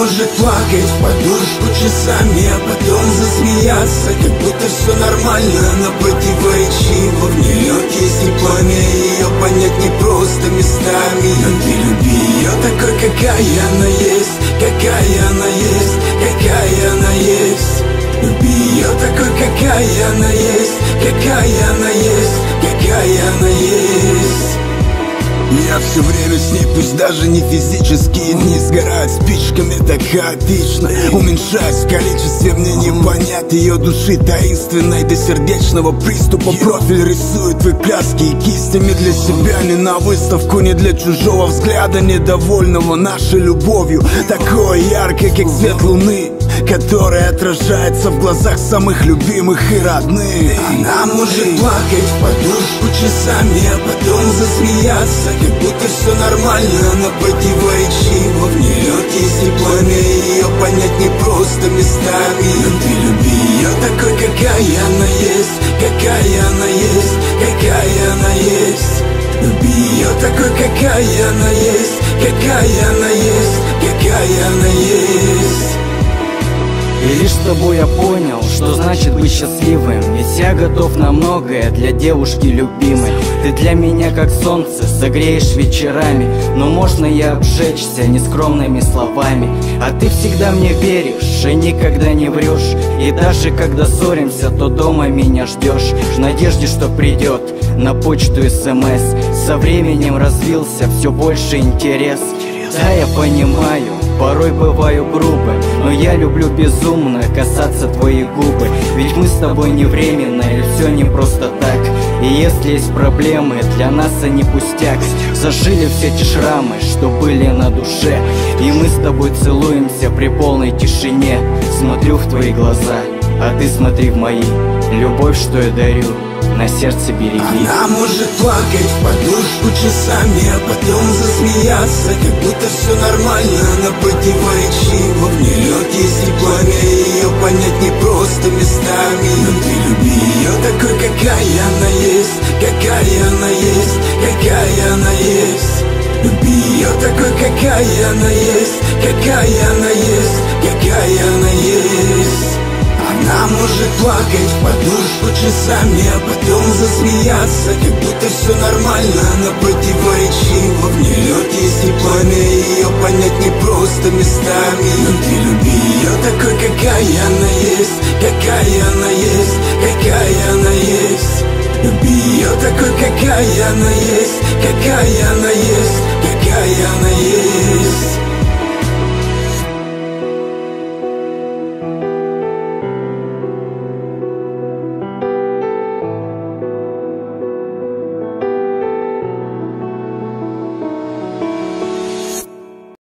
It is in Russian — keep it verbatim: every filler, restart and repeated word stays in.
может плакать в подушку часами, а потом засмеяться, как будто все нормально, но противоречиво. В ней лед есть и пламя, ее понять не просто местами. Но ты люби ее такой, какая она есть, какая она есть, какая она есть. Люби ее такой, какая она есть, какая она есть, какая она есть. Я все время с ней, пусть даже не физически. Дни сгорают спичками так хаотично, уменьшаясь в количестве, мне не понять ее души таинственной до сердечного приступа. Профиль рисует вы краски и кистями для себя, не на выставку, не для чужого взгляда, недовольного нашей любовью, такой яркой, как свет луны, которая отражается в глазах самых любимых и родных. Она может плакать в подушку часами, а потом засмеяться, как будто все нормально, но противоречиво. В ней лед есть и пламя, ее понять не просто местами. Но ты люби ее такой, какая она есть, какая она есть, какая она есть. Люби ее такой, какая она есть, какая она есть, какая она есть. И лишь с тобой я понял, что значит быть счастливым. Ведь я готов на многое для девушки любимой. Ты для меня как солнце, согреешь вечерами. Но можно и обжечься нескромными словами. А ты всегда мне веришь и никогда не врешь. И даже когда ссоримся, то дома меня ждешь, в надежде, что придет на почту смс. Со временем развился все больше интерес. Да, я понимаю, порой бываю грубым, но я люблю безумно касаться твои губы. Ведь мы с тобой не временно, и все не просто так. И если есть проблемы, для нас они пустяк. Зажили все те шрамы, что были на душе. И мы с тобой целуемся при полной тишине. Смотрю в твои глаза, а ты смотри в мои. Любовь, что я дарю, на сердце береги. Она может плакать в подушку часами, а потом засмеяться, как будто все нормально, но противоречиво. В ней лед есть и пламя, ее понять не просто местами. Но ты люби ее такой, какая она есть, какая она есть, какая она есть. Люби ее такой, какая она есть, какая она есть, какая она есть. Она может плакать в подушку часами, а потом засмеяться, как будто все нормально, но противоречиво. В ней лед есть и пламя, ее понять не просто местами. Но ты люби ее такой, какая она есть, какая она есть, какая она есть. Люби ее такой, какая она есть, какая она есть, какая она есть.